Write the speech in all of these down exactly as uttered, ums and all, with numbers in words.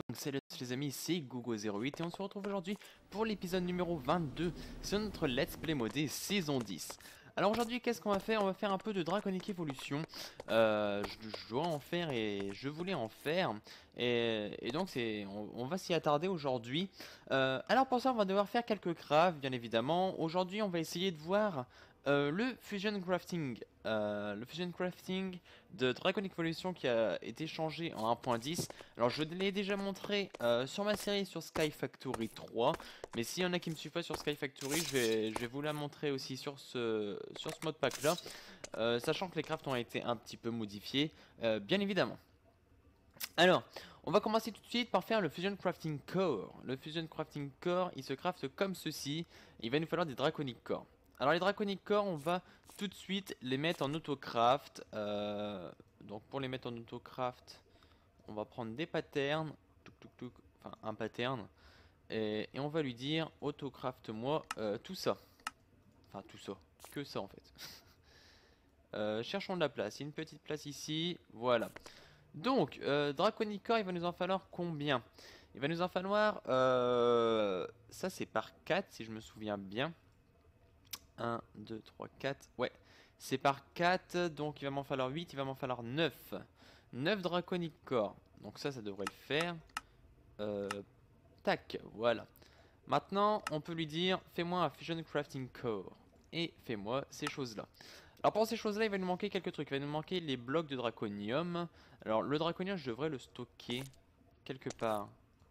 Donc salut à tous les amis, c'est Gogo zéro huit et on se retrouve aujourd'hui pour l'épisode numéro vingt-deux sur notre Let's Play modé saison dix. Alors aujourd'hui qu'est-ce qu'on va faire? On va faire un peu de Draconic Evolution. euh, je, je dois en faire et je voulais en faire. Et, et donc c'est, on, on va s'y attarder aujourd'hui. Euh, alors pour ça on va devoir faire quelques crafts bien évidemment. Aujourd'hui on va essayer de voir euh, le Fusion Crafting. Euh, le Fusion Crafting de Draconic Evolution qui a été changé en un point dix. Alors je l'ai déjà montré euh, sur ma série sur Sky Factory trois, mais s'il y en a qui me suivent pas sur Sky Factory, je vais, je vais vous la montrer aussi sur ce, sur ce modpack là, euh, sachant que les crafts ont été un petit peu modifiés, euh, bien évidemment. Alors, on va commencer tout de suite par faire le Fusion Crafting Core. Le Fusion Crafting Core, il se crafte comme ceci. Il va nous falloir des Draconic Core. Alors les Draconic Core, on va tout de suite les mettre en autocraft. Euh, donc pour les mettre en autocraft, on va prendre des patterns, touc, touc, touc, enfin un pattern, et, et on va lui dire autocraft moi euh, tout ça. Enfin tout ça, que ça en fait. euh, cherchons de la place, il y a une petite place ici, voilà. Donc, euh, Draconic Core, il va nous en falloir combien? Il va nous en falloir, euh, ça c'est par quatre si je me souviens bien. un, deux, trois, quatre, ouais. C'est par quatre, donc il va m'en falloir huit, il va m'en falloir neuf. neuf Draconic Core, donc ça, ça devrait le faire. Euh, tac, voilà. Maintenant, on peut lui dire, fais-moi un Fusion Crafting Core. Et fais-moi ces choses-là. Alors pour ces choses-là, il va nous manquer quelques trucs. Il va nous manquer les blocs de draconium. Alors le draconium, je devrais le stocker quelque part.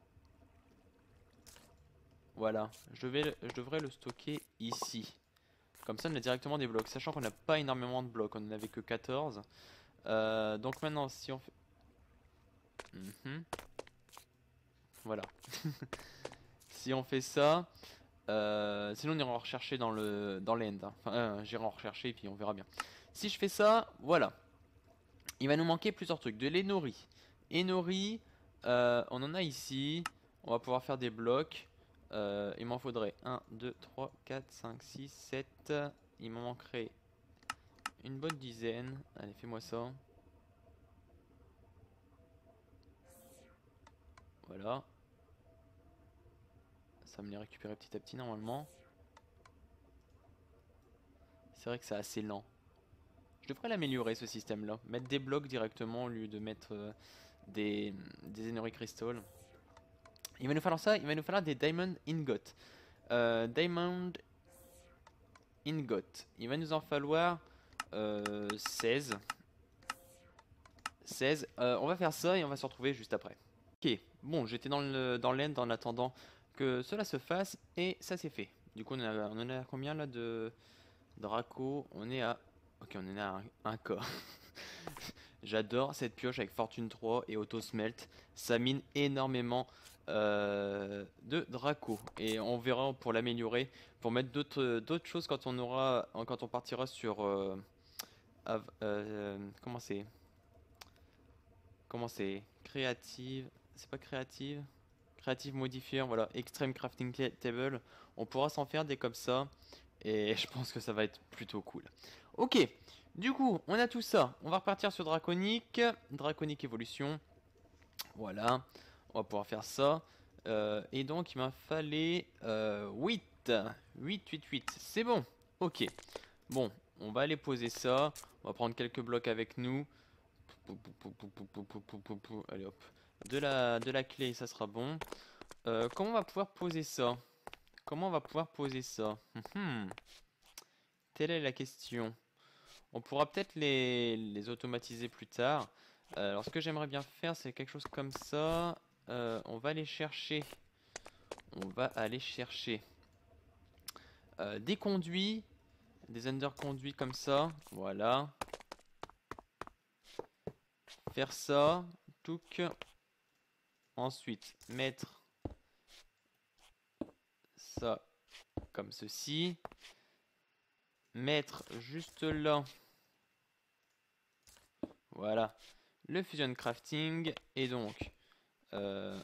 Voilà, je, vais, le- je devrais le stocker ici. Comme ça, on a directement des blocs. Sachant qu'on n'a pas énormément de blocs, on n'en avait que quatorze. Euh, donc maintenant, si on fait... Mhm. Voilà. Si on fait ça... Euh, sinon on ira en rechercher dans le dans l'end. Hein. Enfin, euh, j'irai en rechercher et puis on verra bien. Si je fais ça, voilà. Il va nous manquer plusieurs trucs. De l'énori. Énori, euh, on en a ici. On va pouvoir faire des blocs. Euh, il m'en faudrait un, deux, trois, quatre, cinq, six, sept. Il m'en manquerait une bonne dizaine. Allez, fais-moi ça. Voilà. Ça va me les récupérer petit à petit normalement. C'est vrai que c'est assez lent. Je devrais l'améliorer ce système là. Mettre des blocs directement au lieu de mettre euh, des, des Enori Crystal. Il va nous falloir ça, il va nous falloir des Diamond Ingot. Euh, Diamond Ingot. Il va nous en falloir euh, seize. seize. Euh, on va faire ça et on va se retrouver juste après. Ok, bon, j'étais dans le dans l'end en attendant que cela se fasse et ça s'est fait. Du coup, on, a, on en est à combien là de Draco? On est à... Ok, on est à un, un K. J'adore cette pioche avec Fortune trois et Auto Smelt. Ça mine énormément euh, de Draco. Et on verra pour l'améliorer, pour mettre d'autres d'autres choses quand on aura, quand on partira sur euh, av- euh, comment c'est, comment c'est, créative. C'est pas créative. Creative Modifier, voilà, Extreme Crafting Table. On pourra s'en faire des comme ça. Et je pense que ça va être plutôt cool. Ok, du coup, on a tout ça. On va repartir sur Draconic. Draconic Evolution. Voilà, on va pouvoir faire ça. Euh, et donc, il m'a fallu euh, huit. huit, huit, huit. C'est bon. Ok. Bon, on va aller poser ça. On va prendre quelques blocs avec nous. Allez hop. De la, de la clé, ça sera bon. Euh, comment on va pouvoir poser ça? Comment on va pouvoir poser ça? Hmm. Telle est la question. On pourra peut-être les, les automatiser plus tard. Euh, alors ce que j'aimerais bien faire, c'est quelque chose comme ça. Euh, on va aller chercher. On va aller chercher euh, des conduits, des underconduits comme ça. Voilà. Faire ça. Touk. Ensuite, mettre ça comme ceci. Mettre juste là. Voilà. Le fusion crafting. Et donc, euh,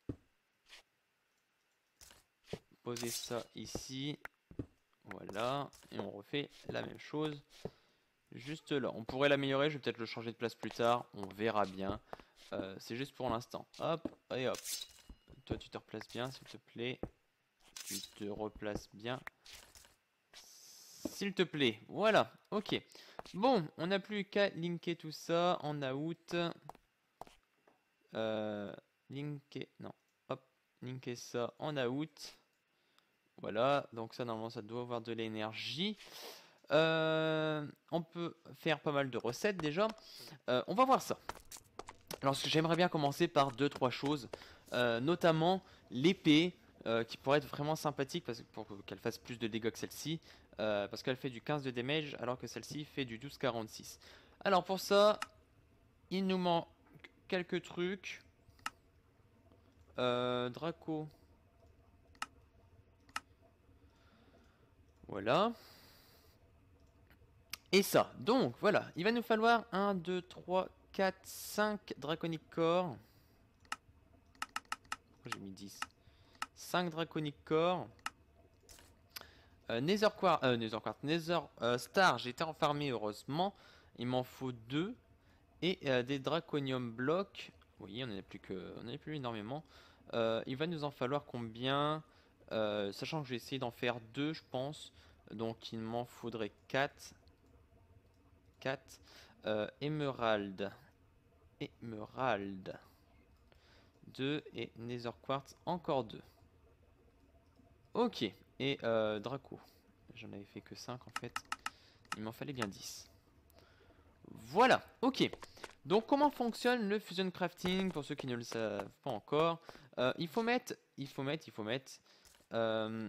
poser ça ici. Voilà. Et on refait la même chose juste là. On pourrait l'améliorer. Je vais peut-être le changer de place plus tard. On verra bien. Euh, c'est juste pour l'instant. Hop, et hop. Toi, tu te replaces bien, s'il te plaît. Tu te replaces bien. S'il te plaît. Voilà, ok. Bon, on n'a plus qu'à linker tout ça en out. Euh, linker, non. Hop, linker ça en out. Voilà, donc ça, normalement, ça doit avoir de l'énergie. Euh, on peut faire pas mal de recettes déjà. Euh, on va voir ça. Alors j'aimerais bien commencer par deux trois choses, euh, notamment l'épée euh, qui pourrait être vraiment sympathique parce que pour qu'elle fasse plus de dégâts que celle-ci, euh, parce qu'elle fait du quinze de damage alors que celle-ci fait du douze quarante-six. Alors pour ça, il nous manque quelques trucs. Euh, Draco. Voilà. Et ça, donc voilà, il va nous falloir un, deux, trois, quatre, cinq Draconic Core. Pourquoi j'ai mis dix? cinq Draconic Core. Euh, Nether Quartz, euh, Nether Quartz, Nether euh, Star, j'ai été enfermé heureusement. Il m'en faut deux. Et euh, des Draconium Blocks. Oui, on n'en a plus que, on en a plus énormément. Euh, il va nous en falloir combien? Euh, Sachant que j'ai essayé d'en faire deux, je pense. Donc il m'en faudrait quatre. quatre. Euh, Emerald. Emerald. deux. Et Nether Quartz, encore deux. Ok. Et euh, Draco. J'en avais fait que cinq en fait. Il m'en fallait bien dix. Voilà, ok. Donc comment fonctionne le fusion crafting pour ceux qui ne le savent pas encore. Euh, il faut mettre, il faut mettre, il faut mettre euh,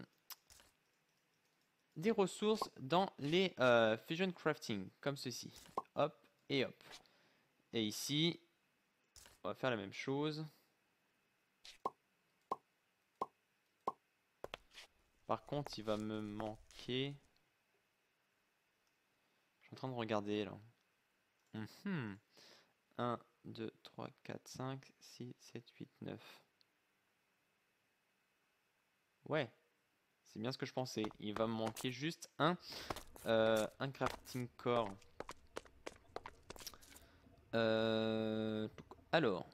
des ressources dans les euh, fusion crafting comme ceci. Hop et hop. Et ici, on va faire la même chose. Par contre, il va me manquer. Je suis en train de regarder là. Mm-hmm. un, deux, trois, quatre, cinq, six, sept, huit, neuf. Ouais, c'est bien ce que je pensais. Il va me manquer juste un, euh, un crafting core. Euh, alors,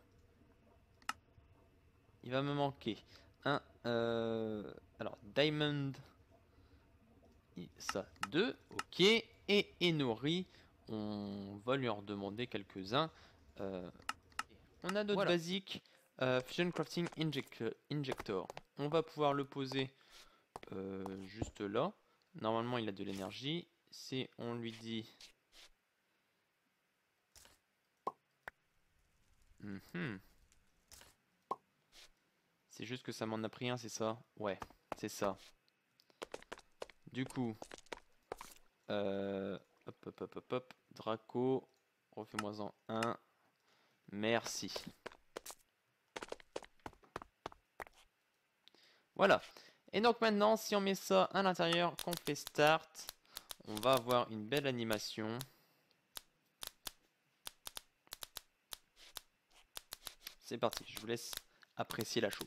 il va me manquer un. Euh, alors, diamond. Et ça, deux. Ok. Et Enori, on va lui en demander quelques-uns. Euh, on a notre voilà. Basique euh, Fusion Crafting Inject Injector. On va pouvoir le poser euh, juste là. Normalement, il a de l'énergie. Si on lui dit... Mm-hmm. C'est juste que ça m'en a pris un, c'est ça? Ouais, c'est ça. Du coup, euh, hop, hop, hop, hop, hop, Draco, refais-moi-en un. Merci. Voilà. Et donc maintenant, si on met ça à l'intérieur, qu'on fait start, on va avoir une belle animation. C'est parti, je vous laisse apprécier la chose.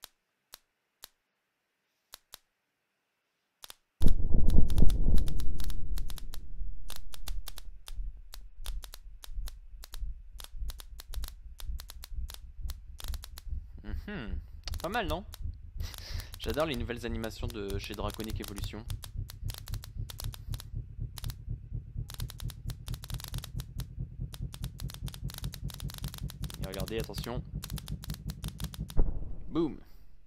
Mmh. Pas mal, non? J'adore les nouvelles animations de chez Draconic Evolution. Et regardez, attention. Boum.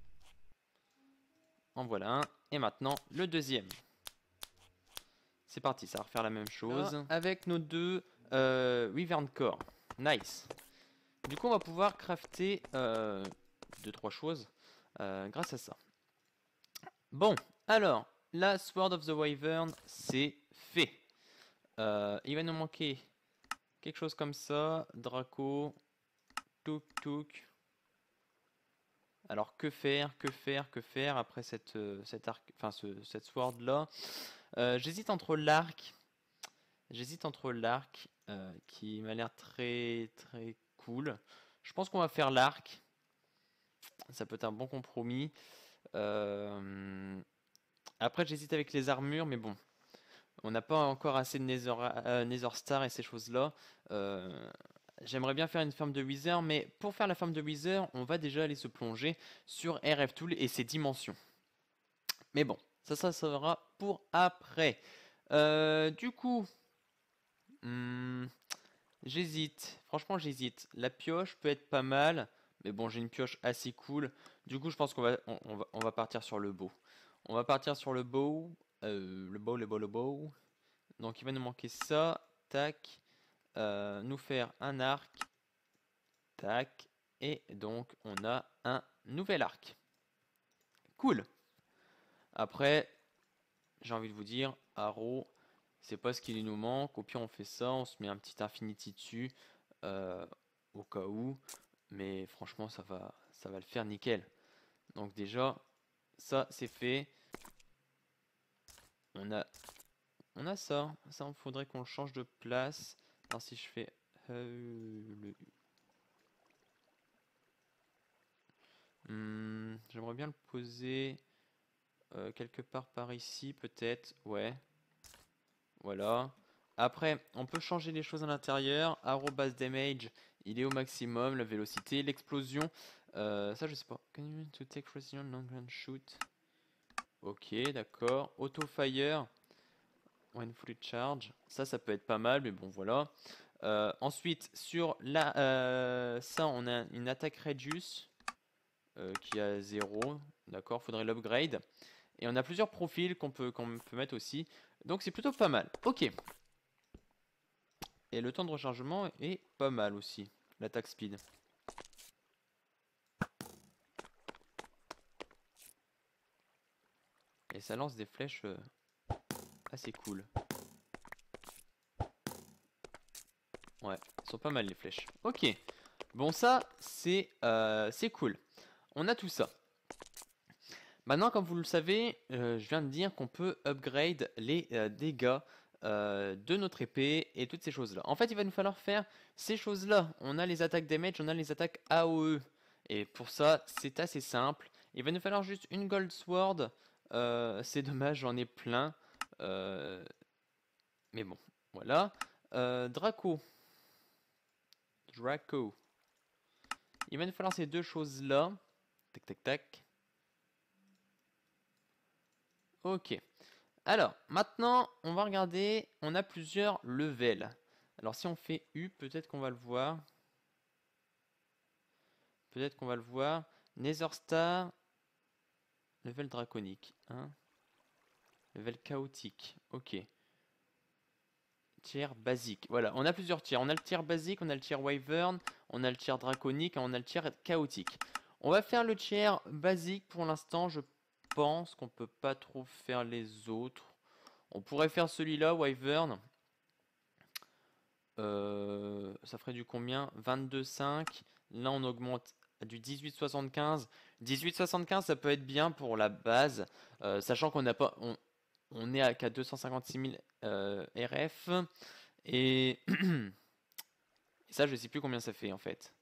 En voilà un. Et maintenant, le deuxième. C'est parti, ça va refaire la même chose. Là, avec nos deux euh, Wyvern Core. Nice. Du coup, on va pouvoir crafter euh, deux, trois choses euh, grâce à ça. Bon, alors, la Sword of the Wyvern, c'est fait. Euh, il va nous manquer quelque chose comme ça. Draco. Touk, touk. Alors, que faire, que faire, que faire après cette, euh, cette, arc, enfin, ce, cette sword là. Euh, J'hésite entre l'arc. J'hésite entre l'arc euh, qui m'a l'air très très cool. Je pense qu'on va faire l'arc. Ça peut être un bon compromis. Euh, Après, j'hésite avec les armures, mais bon. On n'a pas encore assez de Nether, euh, Nether Star et ces choses-là. Euh, j'aimerais bien faire une ferme de Wither, mais pour faire la ferme de Wither, on va déjà aller se plonger sur R F Tool et ses dimensions. Mais bon, ça, ça sera pour après. Euh, du coup, hmm, j'hésite. Franchement, j'hésite. La pioche peut être pas mal, mais bon, j'ai une pioche assez cool. Du coup, je pense qu'on va, on, on va, on va partir sur le bow. On va partir sur le bow. Euh, le bow, le bow, le bow. Donc, il va nous manquer ça. Tac. Euh, nous faire un arc. Tac. Et donc, on a un nouvel arc. Cool. Après, j'ai envie de vous dire, arrow, c'est pas ce qu'il nous manque. Au pire, on fait ça, on se met un petit infinity dessus, euh, au cas où. Mais franchement, ça va, ça va le faire nickel. Donc déjà, ça c'est fait. On a, on a ça. Ça, il faudrait qu'on change de place. Alors si je fais euh, le, hmm, j'aimerais bien le poser euh, quelque part par ici, peut-être. Ouais. Voilà. Après, on peut changer les choses à l'intérieur. Arrow base damage, il est au maximum. La vélocité, l'explosion. Euh, ça, je sais pas. Can you to take precision long range shoot? Ok, d'accord. Auto fire. When fully charge. Ça, ça peut être pas mal, mais bon, voilà. Euh, ensuite, sur la, euh, ça, on a une attaque radius euh, qui a zéro. D'accord, faudrait l'upgrade. Et on a plusieurs profils qu'on peut, qu'on peut mettre aussi. Donc, c'est plutôt pas mal. Ok. Et le temps de rechargement est pas mal aussi. L'attaque speed. Et ça lance des flèches euh, assez cool. Ouais, ils sont pas mal les flèches. Ok. Bon, ça, c'est euh, c'est cool. On a tout ça. Maintenant, comme vous le savez, euh, je viens de dire qu'on peut upgrade les euh, dégâts euh, de notre épée et toutes ces choses-là. En fait, il va nous falloir faire ces choses-là. On a les attaques damage, on a les attaques A O E. Et pour ça, c'est assez simple. Il va nous falloir juste une gold sword. Euh, c'est dommage, j'en ai plein. Euh, mais bon, voilà. Euh, Draco. Draco. Il va nous falloir ces deux choses-là. Tac, tac, tac. Ok. Alors, maintenant, on va regarder. On a plusieurs levels. Alors, si on fait U, peut-être qu'on va le voir. Peut-être qu'on va le voir. Nether Star. Level draconique. Hein. Level chaotique. Ok. Tier basique. Voilà, on a plusieurs tiers. On a le tiers basique, on a le tiers wyvern, on a le tiers draconique et on a le tiers chaotique. On va faire le tiers basique pour l'instant. Je pense qu'on peut pas trop faire les autres. On pourrait faire celui-là, wyvern. Euh, ça ferait du combien? Vingt-deux virgule cinq. Là, on augmente du dix-huit virgule soixante-quinze. dix-huit virgule soixante-quinze, ça peut être bien pour la base, euh, sachant qu'on n'a pas, on, on est à qu'à deux cent cinquante-six mille euh, R F. Et... et ça, je sais plus combien ça fait en fait.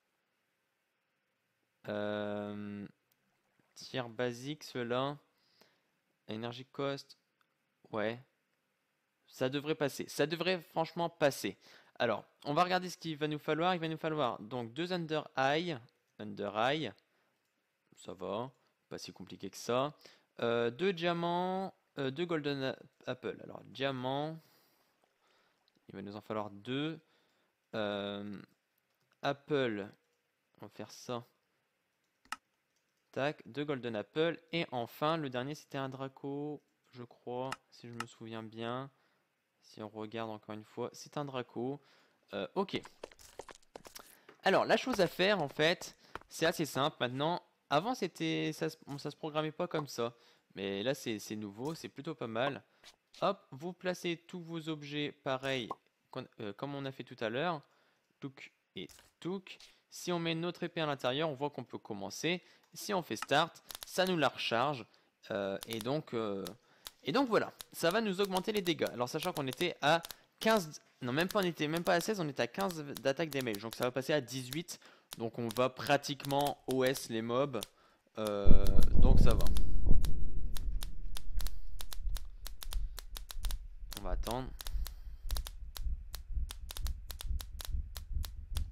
Euh... Tir basique, ceux-là. Energy cost. Ouais. Ça devrait passer. Ça devrait franchement passer. Alors, on va regarder ce qu'il va nous falloir. Il va nous falloir donc deux Under Eye. Under Eye. Ça va. Pas si compliqué que ça. Euh, deux diamants. Euh, deux Golden Apple. Alors, diamant. Il va nous en falloir deux. Euh, Apple. On va faire ça. Tac. Deux Golden Apple. Et enfin, le dernier, c'était un Draco. Je crois. Si je me souviens bien. Si on regarde encore une fois, c'est un Draco. Euh, ok. Alors, la chose à faire, en fait, c'est assez simple. Maintenant, avant, c'était ça, bon, ça se programmait pas comme ça. Mais là, c'est nouveau, c'est plutôt pas mal. Hop, vous placez tous vos objets pareil, euh, comme on a fait tout à l'heure. Touk et touk. Si on met notre épée à l'intérieur, on voit qu'on peut commencer. Si on fait start, ça nous la recharge. Euh, et donc... Euh, Et donc voilà, ça va nous augmenter les dégâts. Alors sachant qu'on était à quinze, non même pas, on était même pas à seize, on était à quinze d'attaque damage. Donc ça va passer à dix-huit. Donc on va pratiquement O S les mobs. Euh, donc ça va. On va attendre.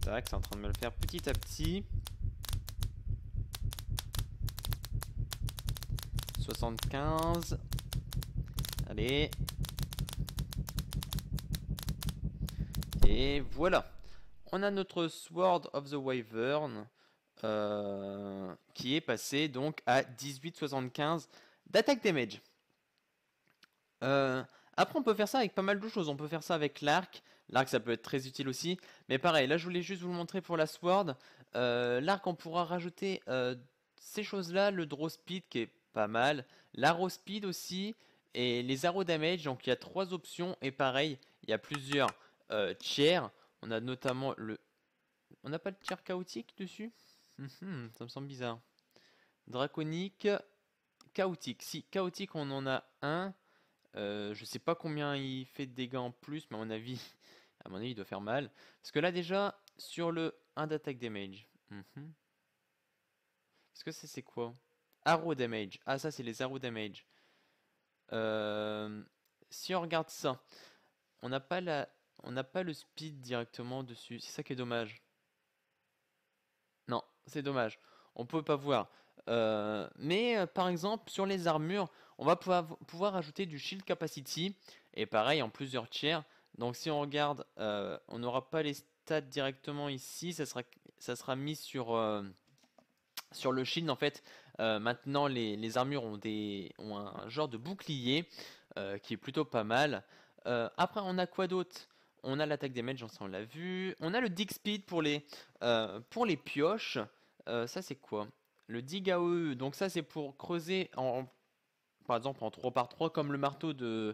Tac, c'est en train de me le faire petit à petit. soixante-quinze. Allez. Et voilà. On a notre Sword of the Wyvern euh, qui est passé donc à dix-huit soixante-quinze d'attaque damage. Euh, après on peut faire ça avec pas mal de choses. On peut faire ça avec l'arc. L'arc ça peut être très utile aussi. Mais pareil, là je voulais juste vous le montrer pour la Sword. Euh, l'arc on pourra rajouter euh, ces choses là. Le draw speed qui est pas mal. L'arrow speed aussi. Et les arrow damage. Donc il y a trois options. Et pareil, il y a plusieurs euh, tiers. On a notamment le... On n'a pas le tiers chaotique dessus? Mhm, ça me semble bizarre. Draconique, chaotique. Si, chaotique on en a un. Euh, je sais pas combien il fait de dégâts en plus, mais à mon avis, à mon avis il doit faire mal. Parce que là déjà, sur le un d'attaque damage. Mhm. Est-ce que c'est quoi? Arrow damage. Ah ça c'est les arrow damage. Euh, si on regarde ça, on n'a pas la... on n'a pas le speed directement dessus. C'est ça qui est dommage. Non, c'est dommage. On peut pas voir. Euh, mais euh, par exemple, sur les armures, on va pouvoir, pouvoir ajouter du shield capacity. Et pareil, en plusieurs tiers. Donc si on regarde, euh, on n'aura pas les stats directement ici. Ça sera, ça sera mis sur, euh, sur le shield. En fait, euh, maintenant, les, les armures ont, des, ont un genre de bouclier euh, qui est plutôt pas mal. Euh, après, on a quoi d'autre? On a l'attaque damage, ça on l'a vu. On a le dig speed pour les, euh, pour les pioches. Euh, ça c'est quoi? Le dig A O E. Donc ça c'est pour creuser en, par exemple en trois par trois comme le marteau de,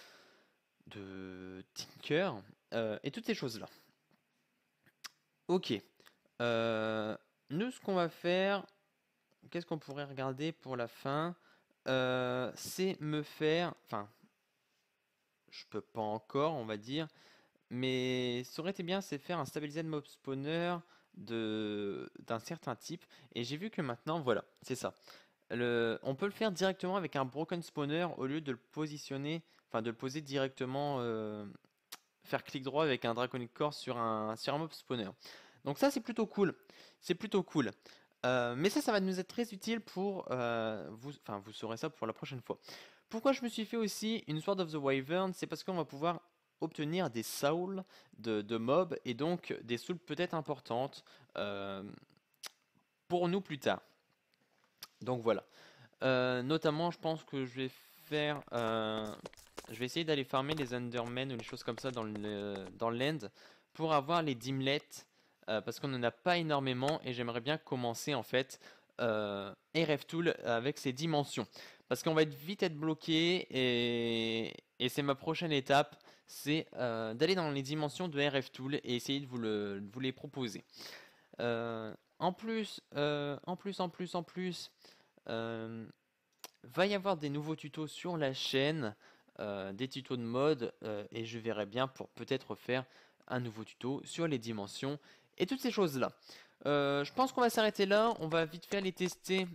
de Tinker. Euh, et toutes ces choses là. Ok. Euh, nous ce qu'on va faire, qu'est-ce qu'on pourrait regarder pour la fin? Euh, c'est me faire, enfin, je peux pas encore, on va dire. Mais ça aurait été bien, c'est faire un stabilisé de mob spawner de d'un certain type. Et j'ai vu que maintenant, voilà, c'est ça. Le, on peut le faire directement avec un broken spawner au lieu de le positionner, enfin de le poser directement, euh, faire clic droit avec un draconic core sur un, sur un mob spawner. Donc ça c'est plutôt cool, c'est plutôt cool. Euh, mais ça, ça va nous être très utile pour euh, vous, enfin vous saurez ça pour la prochaine fois. Pourquoi je me suis fait aussi une Sword of the Wyvern, c'est parce qu'on va pouvoir obtenir des souls de, de mobs et donc des souls peut-être importantes euh, pour nous plus tard. Donc voilà. Euh, notamment, je pense que je vais faire, euh, je vais essayer d'aller farmer les Endermen ou les choses comme ça dans le dans l'end pour avoir les dimlets euh, parce qu'on n'en a pas énormément et j'aimerais bien commencer en fait euh, R F Tool avec ses dimensions parce qu'on va être vite être bloqué et, et c'est ma prochaine étape, c'est euh, d'aller dans les dimensions de R F Tool et essayer de vous, le, de vous les proposer. Euh, en plus, euh, en plus, en plus, en plus, euh, va y avoir des nouveaux tutos sur la chaîne, euh, des tutos de mode, euh, et je verrai bien pour peut-être faire un nouveau tuto sur les dimensions et toutes ces choses-là. Euh, je pense qu'on va s'arrêter là, on va vite fait aller tester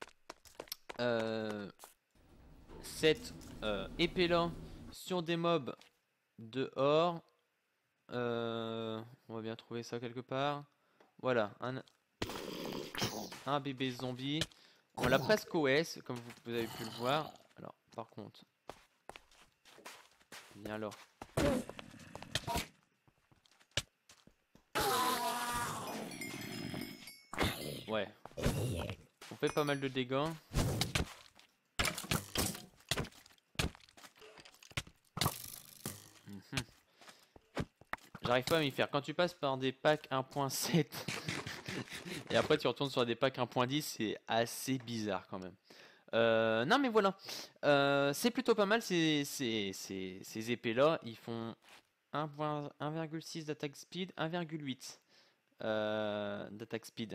euh, cette euh, épée-là sur des mobs dehors. Euh, on va bien trouver ça quelque part. Voilà, un, un bébé zombie. On l'a presque O S, comme vous, vous avez pu le voir. Alors, par contre... Bien alors. Ouais. On fait pas mal de dégâts. Mhm. J'arrive pas à m'y faire. Quand tu passes par des packs un point sept et après tu retournes sur des packs un point dix, c'est assez bizarre quand même. Euh, non mais voilà. Euh, c'est plutôt pas mal ces, ces, ces, ces épées-là. Ils font un virgule six d'attaque speed, un virgule huit euh, d'attaque speed.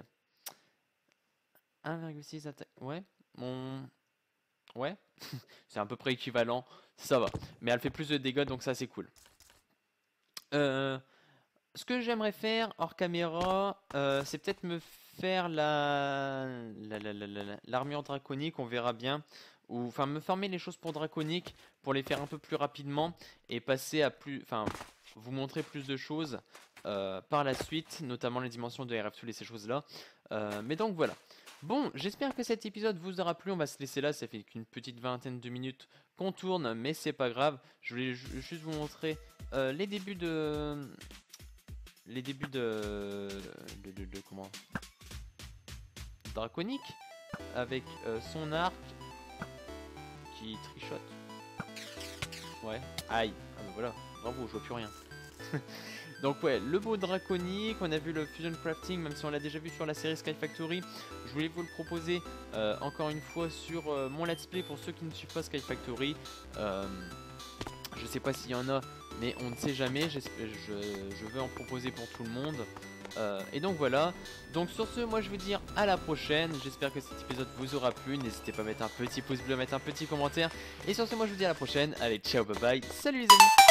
un virgule six d'attaque... Ouais. Mon... Ouais. C'est à peu près équivalent. Ça va. Mais elle fait plus de dégâts donc ça c'est cool. Euh, ce que j'aimerais faire hors caméra, euh, c'est peut-être me faire la la- la- la- la- la- l'armure draconique, on verra bien. Ou enfin me farmer les choses pour draconique pour les faire un peu plus rapidement et passer à plus, enfin vous montrer plus de choses euh, par la suite, notamment les dimensions de R F Tool et ces choses-là. Euh, mais donc voilà. Bon, j'espère que cet épisode vous aura plu. On va se laisser là, ça fait qu'une petite vingtaine de minutes qu'on tourne, mais c'est pas grave. Je voulais ju juste vous montrer euh, les débuts de... Les débuts de... de, de, de comment Draconic, avec euh, son arc qui trichote. Ouais, aïe, ah bah voilà, bravo, je vois plus rien. Donc ouais, le beau Draconic, on a vu le Fusion Crafting, même si on l'a déjà vu sur la série Sky Factory. Je voulais vous le proposer euh, encore une fois sur euh, mon let's play pour ceux qui ne suivent pas Sky Factory. Euh, je sais pas s'il y en a, mais on ne sait jamais, je, je veux en proposer pour tout le monde. Euh, et donc voilà, donc sur ce, moi je veux dire à la prochaine. J'espère que cet épisode vous aura plu. N'hésitez pas à mettre un petit pouce bleu, à mettre un petit commentaire. Et sur ce, moi je vous dis à la prochaine. Allez, ciao, bye bye, salut les amis.